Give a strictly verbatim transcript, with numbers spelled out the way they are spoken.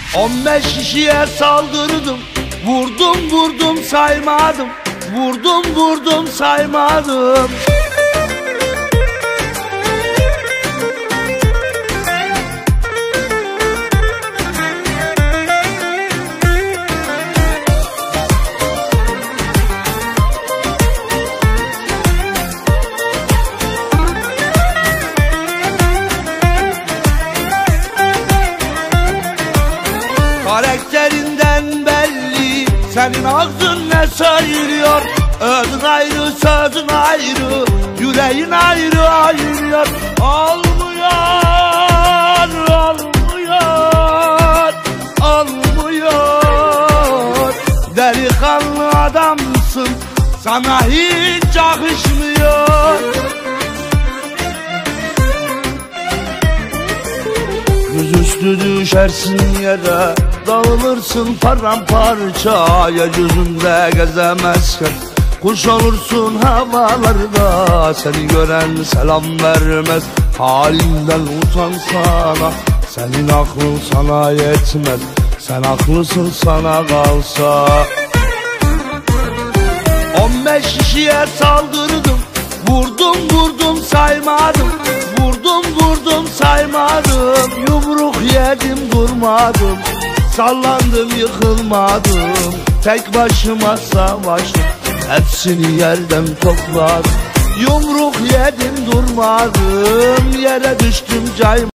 On beş kişiye saldırdım, vurdum vurdum saymadım, vurdum vurdum saymadım. Karakterinden belli, senin ağzın ne sayılıyor? Özün ayrı, sözün ayrı, yüreğin ayrı ayırıyor. Olmuyor, olmuyor, olmuyor. Delikanlı adamsın, sana hiç yakışmıyor. Yüzüstü düşersin yere, dağılırsın paramparça. Yeryüzünde gezemezken kuş olursun havalarda. Seni gören selam vermez, halinden utansana. Senin aklın sana yetmez, sen haklısın sana kalsa. On beş kişiye saldırdım, vurdum vurdum saymadım, vurdum vurdum saymadım. Yumruk yedim durmadım, sallandım yıkılmadım. Tek başıma savaştım, hepsini yerden topladım. Yumruk yedim durmadım, yere düştüm caymadım.